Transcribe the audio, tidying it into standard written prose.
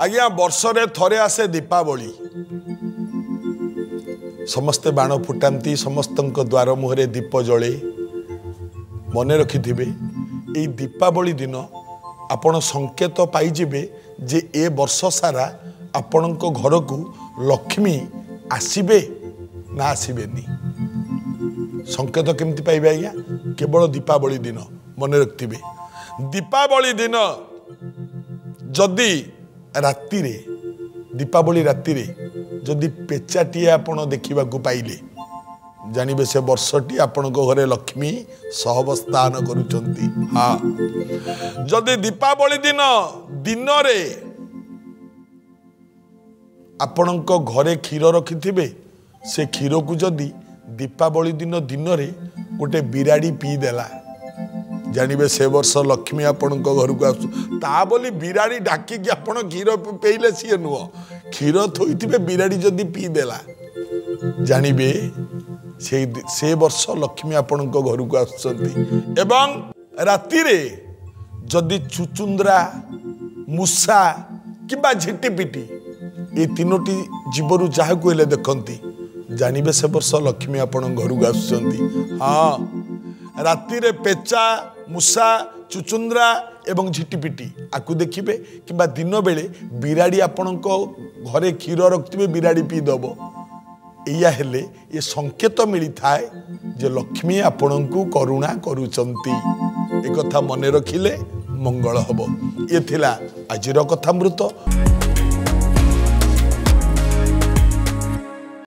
आज्ञा वर्षरे थरे आसे दीपावली समस्ते बाण फुटाती समस्त द्वार मुहरे दीप जले मन रखिथिबे ए दीपावली दिन आपण संकेत पाइजिबे जे ए वर्ष सारा आपण घर को लक्ष्मी आसीबे ना आसीबेनी संकेत केमती पाइबे आज्ञा केवल दीपावली दिन मन रखिथिबे दीपावली दिन जदि राति रे दीपावली राति रे जदि पेचाटी आपण देखा पाइले जानवे से वर्षटी आपण घरे लक्ष्मी सहवस्थान करुचंती। हाँ जदि दीपावली दिन दिन रे आपण घरे क्षीर रखिथिबे से क्षीर को जदि दीपावली दिन दिन रे गोटे बिराड़ी पी देला जानवे से वर्ष लक्ष्मी आपण घर को आसु बोली बिराड़ी डाकिकी आपण क्षीर पेइले सी नुह क्षीर थोइथिबे बिराड़ी जदि पी देला जानवे से वर्ष लक्ष्मी आपण घर को आसुचंती। एवं राति रे जदि चुचुंद्रा मूषा किबा झिटिपिटी ये तीनोटी जीवरु जहा को देखती जानवे से वर्ष लक्ष्मी आपण घर को आसुचंती। हाँ राति रे पेचा मूषा चुचुंद्रा एवं झिटिपिटी आकु देखिबे किबा दिन बेले बिराड़ी आपण घरे क्षीर रखिबे बिराड़ी पी दबो या हेले ये संकेत मिली थाए जे लक्ष्मी आपण को करुणा करुचंती एक कथा मन रखिले मंगल हबो। ये थिला आजिर कथामृत।